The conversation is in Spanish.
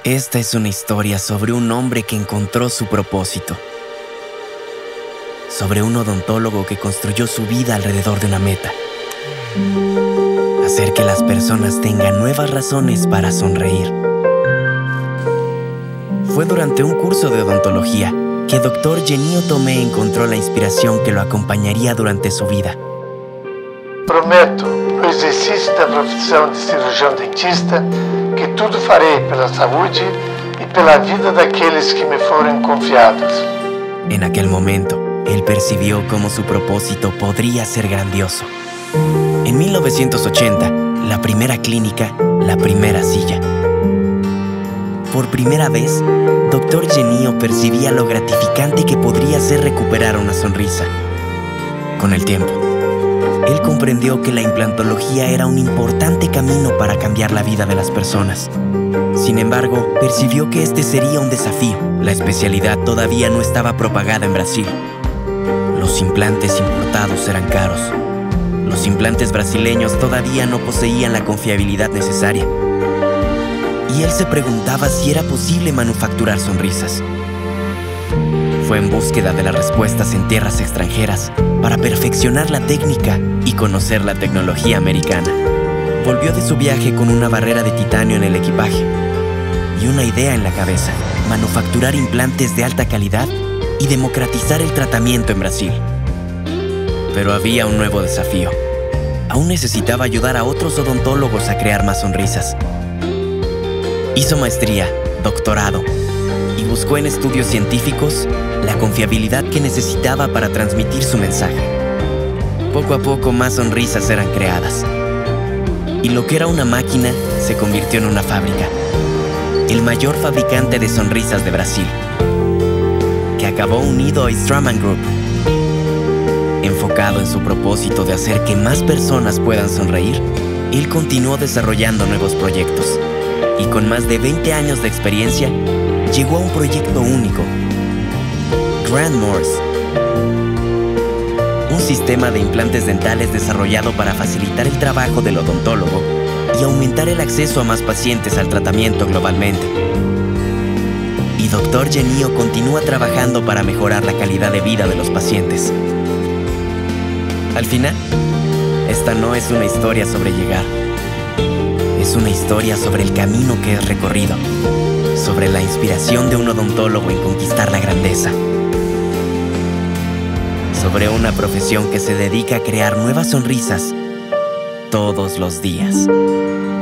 Esta es una historia sobre un hombre que encontró su propósito. Sobre un odontólogo que construyó su vida alrededor de una meta. Hacer que las personas tengan nuevas razones para sonreír. Fue durante un curso de odontología que Dr. Genio Tomé encontró la inspiración que lo acompañaría durante su vida. Prometo, no exercício da profissão de cirurgião dentista, que tudo farei pela saúde e pela vida daqueles que me forem confiados. En aquel momento, él percibió cómo su propósito podría ser grandioso. En 1980, la primera clínica, la primera silla. Por primera vez, Dr. Genio percibía lo gratificante que podría ser recuperar una sonrisa. Con el tiempo, él comprendió que la implantología era un importante camino para cambiar la vida de las personas. Sin embargo, percibió que este sería un desafío. La especialidad todavía no estaba propagada en Brasil. Los implantes importados eran caros. Los implantes brasileños todavía no poseían la confiabilidad necesaria. Y él se preguntaba si era posible manufacturar sonrisas. Fue en búsqueda de las respuestas en tierras extranjeras para perfeccionar la técnica y conocer la tecnología americana. Volvió de su viaje con una barrera de titanio en el equipaje y una idea en la cabeza: manufacturar implantes de alta calidad y democratizar el tratamiento en Brasil. Pero había un nuevo desafío. Aún necesitaba ayudar a otros odontólogos a crear más sonrisas. Hizo maestría, doctorado y buscó en estudios científicos la confiabilidad que necesitaba para transmitir su mensaje. Poco a poco más sonrisas eran creadas. Y lo que era una máquina se convirtió en una fábrica. El mayor fabricante de sonrisas de Brasil, que acabó unido a Straumann Group. Enfocado en su propósito de hacer que más personas puedan sonreír, él continuó desarrollando nuevos proyectos. Y con más de 20 años de experiencia, llegó a un proyecto único: Grand Morse. Un sistema de implantes dentales desarrollado para facilitar el trabajo del odontólogo y aumentar el acceso a más pacientes al tratamiento globalmente. Y Dr. Genio continúa trabajando para mejorar la calidad de vida de los pacientes. Al final, esta no es una historia sobre llegar. Es una historia sobre el camino que es recorrido, sobre la inspiración de un odontólogo en conquistar la grandeza, sobre una profesión que se dedica a crear nuevas sonrisas todos los días.